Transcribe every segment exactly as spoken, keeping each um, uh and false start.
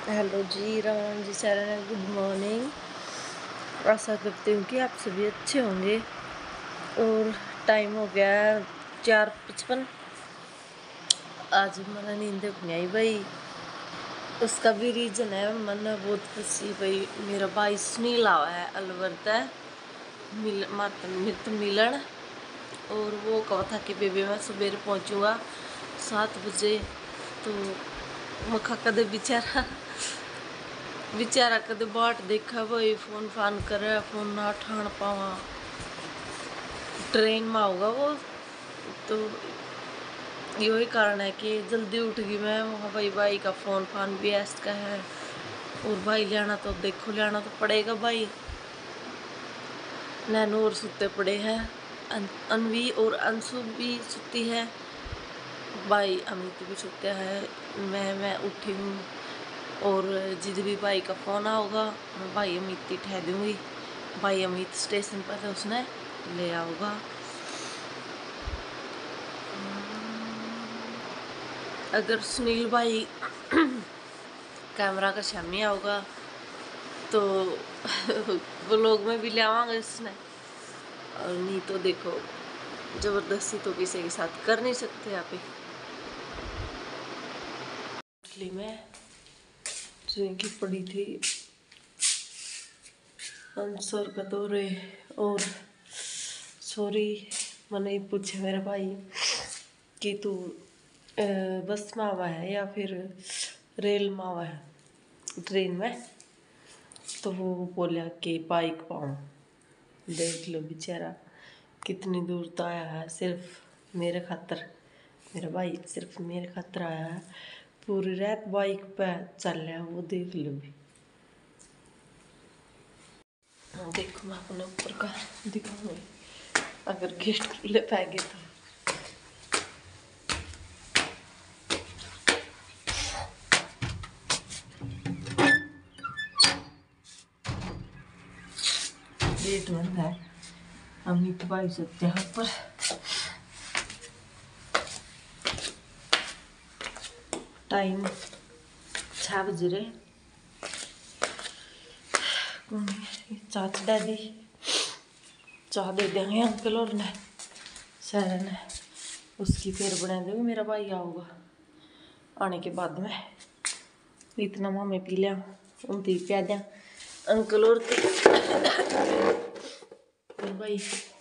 Hello जी, राम जी सारा good morning. आशा करती हूँ कि आप सभी अच्छे होंगे। और टाइम हो गया चार पचपन। आज मैंने नींद अपनी आई भाई। उसका भी रीज़न है, मैंने बहुत खुशी भाई मेरा भाई सुनील आवा है अलवर है मिल माता मित मिलन। और वो कहा था कि बेबी मैं सवेरे पहुँचूँगा सात बजे। तो मखा कदे बेचारा बेचारा कदे बाट देखा भाई फोन फान करे, फोन ना ठाण पावा, ट्रेन में होगा वो। तो यही कारण है कि जल्दी उठ गई मैं। वहाँ भाई भाई का फोन फान भी ऐसा का है। और भाई लेना तो देखो लेना तो पड़ेगा भाई। नैनो और सुते पड़े हैं, अन, अनवी और अंशु भी सुती है, भाई अमित भी सुते है। मैं मैं उठी हूँ और जिद भी भाई का फोन आओगा मैं भाई अमित ही ठह दूंगी। भाई अमित स्टेशन पर है, उसने ले आओगा। अगर सुनील भाई कैमरा का शामी आओगा तो व्लॉग में भी ले आवांगे इसने। और नहीं तो देखो जबरदस्ती तो किसी के साथ कर नहीं सकते आप ही। में ट्रेन की पड़ी थी आंसर का तो रे। और सॉरी मैंने पूछा मेरा भाई कि तू बस में आवा है या फिर रेल में आवा है ट्रेन में। तो वो बोला कि बाइक पाऊँ। देख लो बेचारा कितनी दूर तो आया है सिर्फ मेरे खातर। मेरा भाई सिर्फ मेरे खातर आया है, पूरी रात बाइक पे चल रहा है वो, देख लो भी। देखो मैं अपने ऊपर का दिखाऊंगी अगर गेट खुले पाएंगे तो। गेट बंद है, अमित भाई सकते हैं ऊपर। टाइम छः बज रहे। चाह चढ़ा दी, चाह दे देंगे अंकल और ने सारे ने, उसकी फिर बना देंगे। मेरा भाई आऊगा आने के बाद में। इतना मामे पी लिया उनती प्या दिया अंकल और फिर भाई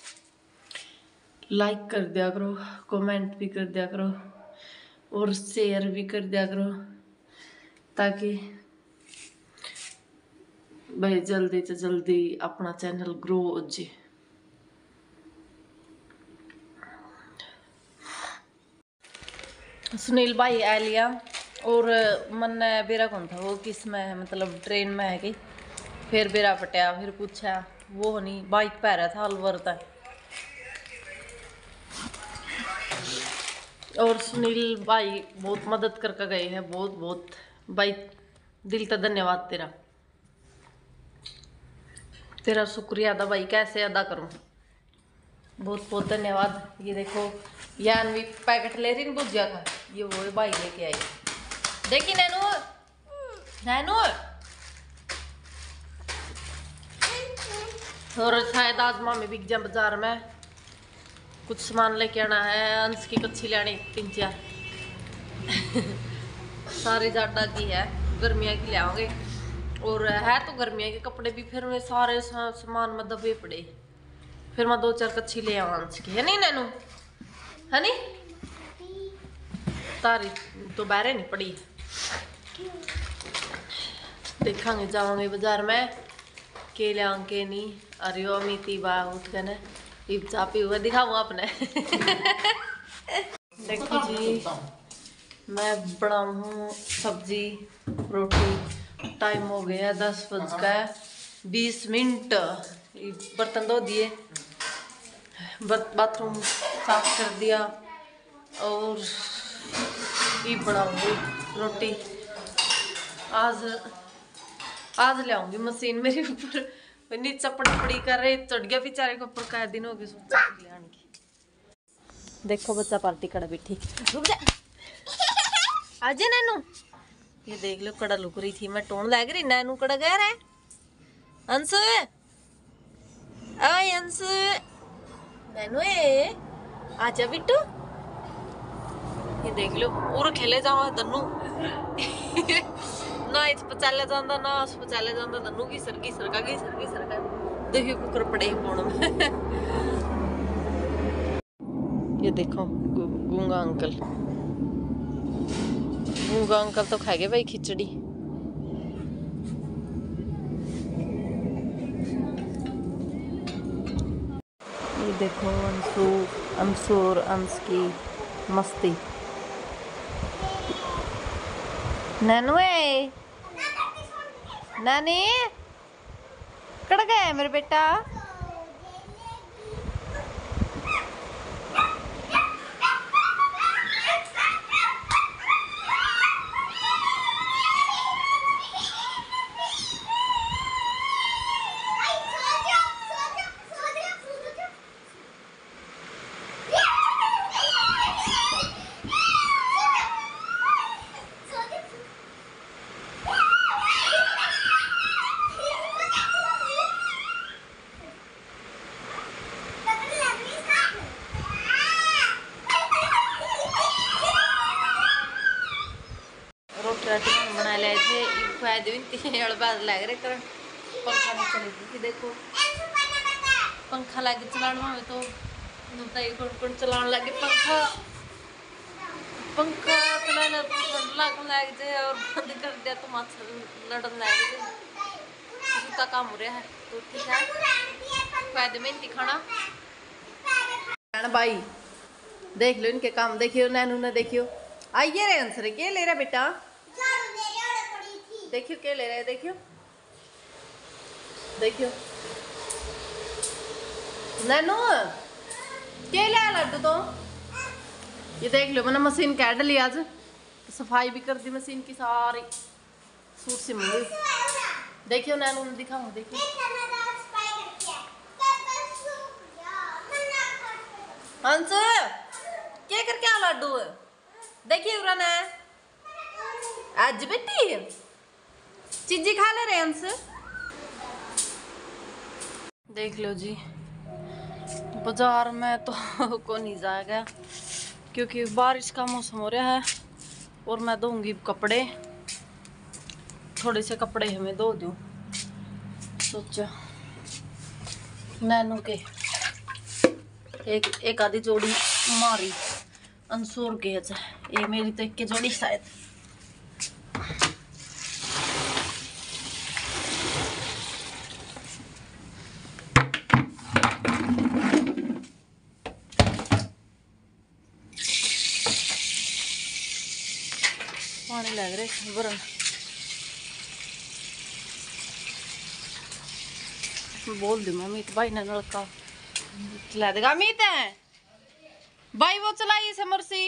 लाइक कर दिया करो, कमेंट भी कर दिया करो और शेयर भी कर दिया करो ताकि भाई जल्दी से जल्दी अपना चैनल ग्रो हो जाए। सुनील भाई आ लिया और मन बेरा कौन था वो किस में है, मतलब ट्रेन में है कि फिर बेरा पटिया। फिर पूछा वो नहीं बाइक पे रहा था अलवर तक। और सुनील भाई बहुत मदद करके गए हैं, बहुत बहुत भाई दिल का धन्यवाद तेरा। तेरा शुक्रिया अदा भाई कैसे अदा करूं, बहुत बहुत धन्यवाद। ये देखो यान भी पैकेट ले रही भुजिया का, ये वो भाई लेके आई। देखी नैनू नैनू और शायद आज मामी बिक जा बाजार में कुछ सामान लेके आना है। अंश की कच्ची लेनी तीन चार सारी जाडा की है, गर्मियाँ की ले आओगे। और है तो गर्मियाँ के कपड़े भी फिर मैं सारे सामान में दबे पड़े। फिर मैं दो चार कच्ची ले आवा अंश की, है नहीं नैनू, है नहीं तारी तो बहरे नहीं पड़ी। देखांगे जावांगे बाजार में के लिया के नहीं। अरे अमिती बा उठ के ना इब चा पी हुआ दिखाऊंगा अपने देखो जी मैं बनाऊँ सब्जी रोटी। टाइम हो गया दस बज का बीस मिनट। बर्तन धो दिए, बाथरूम साफ कर दिया और ये बनाऊंगी रोटी। आज आज ले आऊंगी मशीन मेरे ऊपर नीचे पड़ी पड़ी कर रहे चढ़ गया बेचारे को ऊपर। कई दिन हो गए सोचा ले आने की। देखो बच्चा पार्टी कर बैठी, रुक जा आजे नैनू ये देख लो कड़ा लुक रही थी, मैं टोन लग रही नैनू कड़ा गया रे अंशु ओए अंशु नैनू ए आजा बिट्टू। ये देख लो और खेले जाओ दन्नू ना इस पचाले जांदा ना उस पचाले जांदा दन्नू की सरगी सरका की सरगी सरका देखियो कुकर पड़े पोण में ये देखो गूंगा अंकल, गूंगा अंकल तो खाएगे भाई खिचड़ी। ये देखो अंशु अंशु और अंश की मस्ती। नैनू है नानी कड़ गया मेरे बेटा। बना ले थे फायदे बाद लग रहे कर पंखा नहीं चलेगी कि देखो पंखा लगे चलाना हो तो कौन कौन चलाने लगे पंखा पंखा चलाना तो ठंड लगने लग जाए और बंद कर दिया तो मच्छर लड़न लग जाए उसका काम हो रहा है। तो ठीक है फायदे में इनकी खाना भाई देख लो इनके काम देखियो नैनू ने देखियो आइए रे आंसर क्या ले रहा बेटा देखियो क्या ले रहे हैं देखियो देखियो नैनू क्या ले लड्डू तो ये देख लो मैंने मशीन काट ली आज तो सफाई भी कर दी मशीन की सारी सूट से मुझे देखियो नैनू ने दिखाऊं देखियो हंस क्या करके आ लड्डू देखिए उरा ने आज बेटी चीजी खा ले रहे अंश। देख लो जी बाजार में तो को नहीं जाएगा क्योंकि बारिश का मौसम हो रहा है और मैं धोऊंगी कपड़े थोड़े से कपड़े हमें धो दूं सोचा नैनू के एक एक आधी जोड़ी मारी अंसूर के ये मेरी तो एक के जोड़ी शायद पानी लग रहे बरन बोल दी मम्मी तो भाई ने नलका चला देगा अमित है भाई वो चलाइए समरसी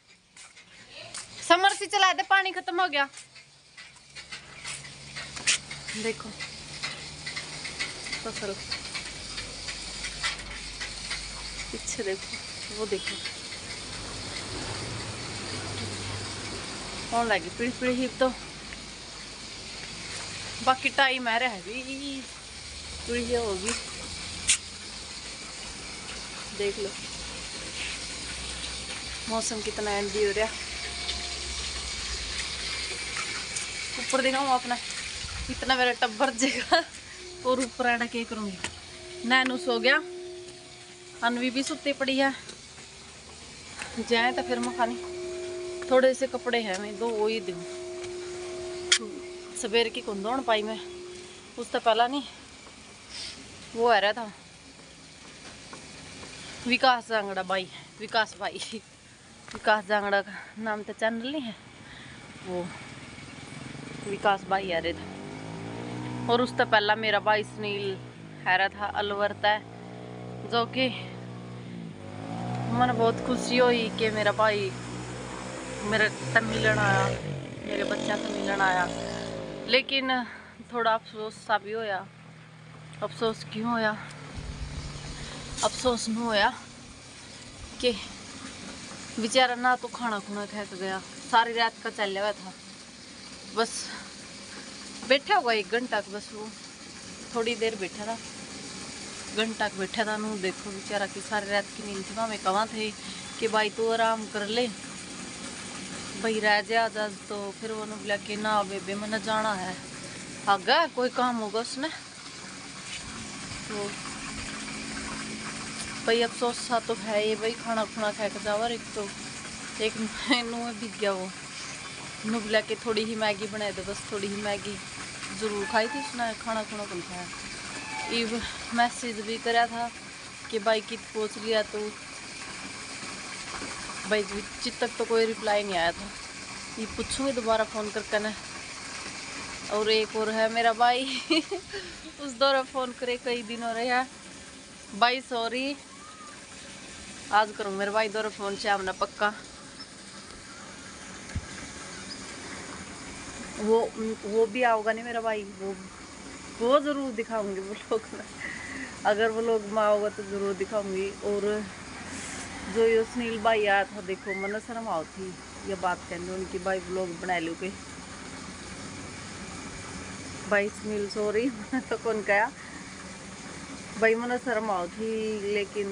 समरसी चला दे पानी खत्म हो गया। देखो फसल पीछे देखो वो देखो कौन लगी पीड़ी पीड़ी ही तो बाकी टाइम है रह भी पीड़ी होगी देख लो मौसम कितना एंडी हो रहा ऊपर दिखाऊँ अपना इतना मेरा टब्बर जगह और ऊपर आना क्या करूँगी। नैनू सो गया अनवी भी सुती पड़ी है जाए तो फिर मैं खानी थोड़े से कपड़े हैं मैं दो वो ही दूँ सवेर की कौन दौड़ पाई मैं उससे पहला नहीं वो आ रहा था विकास जांगड़ा भाई विकास भाई विकास जांगड़ा का नाम तो चैनल नहीं है वो विकास भाई आ रहे थे और उससे पहला मेरा भाई सुनील है रहा था अलवर है जो कि मन बहुत खुशी हुई कि मेरा भाई मेरे तक मिलन आया मेरे बच्चा से मिलन आया लेकिन थोड़ा अफसोस सा भी होया। अफसोस क्यों होया अफसोस नहीं होया कि बेचारा ना तो खाना खुना खा के गया सारी रात का चल हुआ था बस बैठा होगा एक घंटा बस, वो थोड़ी देर बैठा था, घंटा बैठा था। नू देखो बेचारा की सारी रात की नींद थी। मैं कहाँ थे कि भाई तू आराम कर ले, भाई रह जा आज तो। फिर वो बोला कि ना बेबे मैंने जाना है, आगा कोई काम होगा उसने तो। भाई अफसोस सा तो है ये, भाई खाना खुना खा के जावा। एक तो एक मेनू में बिक गया वो, नू बोला कि थोड़ी ही मैगी बनाए दो, बस थोड़ी ही मैगी ज़रूर खाई थी उसने, खाना खुना कौन खाया। इव मैसेज भी कराया था कि भाई कित पहुँच लिया, तो भाई चित तक तो कोई रिप्लाई नहीं आया था। ये पूछूंगी दोबारा फ़ोन करके ना। और एक और है मेरा भाई उस दौरा फ़ोन करे कई दिन हो रहे हैं। भाई सॉरी, आज करूँ मेरे भाई दौरा फ़ोन से आमना पक्का। वो वो भी आओगा नहीं मेरा भाई, वो वो ज़रूर दिखाऊंगी वो लोग, अगर वो लोग में आओगा तो ज़रूर दिखाऊंगी। और जो ये सुनील भाई आया था, देखो मन शर्म आओ थी ये बात कहने उनकी, भाई व्लॉग बना लो के। भाई सुनील सॉरी तो कौन कहा भाई, मन शर्म आओ थी, लेकिन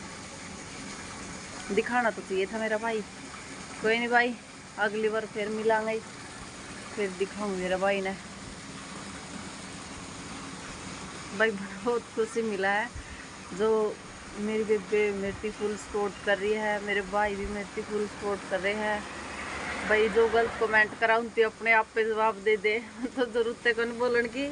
दिखाना तो चाहिए था मेरा भाई। कोई नहीं भाई, अगली बार फिर मिलांगे, फिर दिखाऊंगी मेरा भाई ने। भाई बहुत खुशी मिला है, जो मेरी बेबे मेरी फुल सपोर्ट कर रही है, मेरे भाई भी मेरी फुल सपोर्ट कर रहे हैं। भाई जो गलत कमेंट करा उनकी अपने आप पे जवाब दे दे तो जरूरत है कौन बोलन की।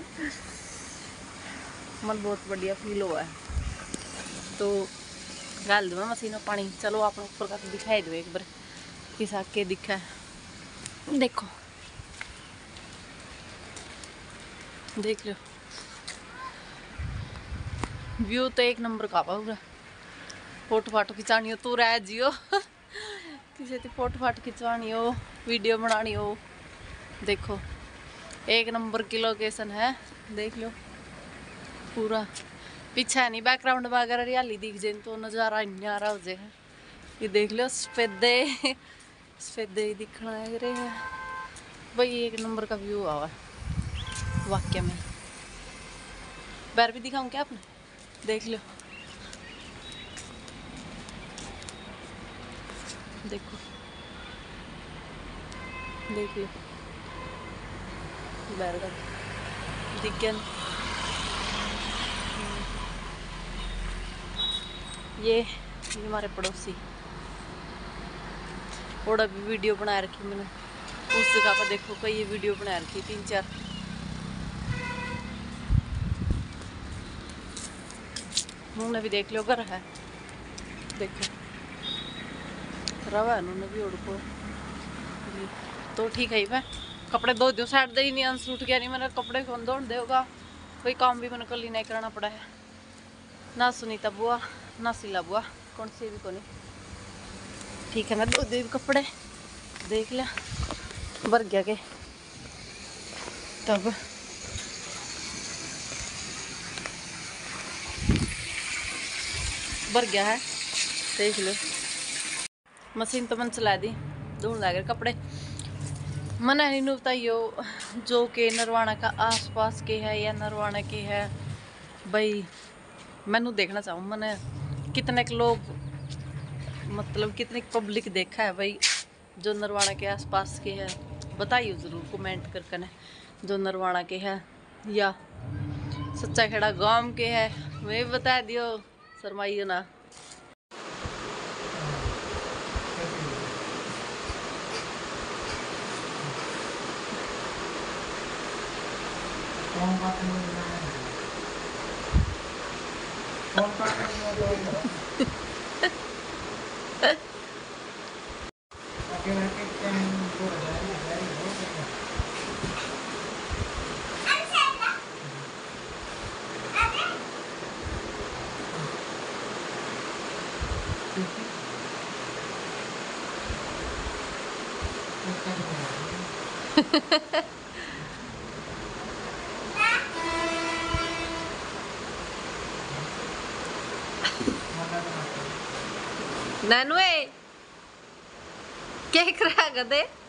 मन बहुत बढ़िया फील हुआ है, तो गाल दूँ मशीन में पानी। चलो आप ऊपर का दिखाई दो एक बार किस के दिखा है, देखो देख लो व्यू तो एक नंबर का पूरा। फोटो फाटो खिंचानी हो तो रह जियो किसी की फोटो फाटो खिंचवानी हो, वीडियो बनानी हो, देखो एक नंबर की लोकेशन है, देख लो पूरा। पीछे है नहीं बैकग्राउंड वगैरह हरियाली दिख जाए तो नज़ारा न्यारा हो जाए। ये देख लो सफेदे सफेदे दिखना है रे है भाई, एक नंबर का व्यू आवा वाक्य में। बैर भी दिखाऊं क्या आपने, देख लो देखो देख लो बैर का दिख गया। ये ये हमारे पड़ोसी, और अभी वीडियो बना रखी मैंने उस जगह पर, देखो कई ये वीडियो बना रखी तीन चार। उन्होंने भी देख लो घर है, देखो रवा उन्होंने भी उड़ को तो ठीक है। मैं कपड़े धो दो साइड दे ही नहीं, अंश उठ गया नहीं, मैंने कपड़े कौन धोन देगा, कोई काम भी मैंने कल ही नहीं करना पड़ा है। ना सुनीता बुआ ना सिला बुआ कौन सी भी कोनी, ठीक है मैं धो दे कपड़े, देख लिया भर गया के तब भर गया है, देख लो। मशीन तो मैंने चला दी, धोने लग गए कपड़े। मन नहीं बताइयो जो के नरवाना का आसपास के है या नरवाना के है, भाई मैनू देखना चाहूँ मैंने कितने लोग, मतलब कितनी पब्लिक देखा है भाई जो नरवाना के आसपास के है, बताइए ज़रूर कमेंट करके न, जो नरवाना के है या सच्चा खेड़ा गांव के है, मैं बता दियो, शर्माइयो ना। नैनुए क्या करा गदे।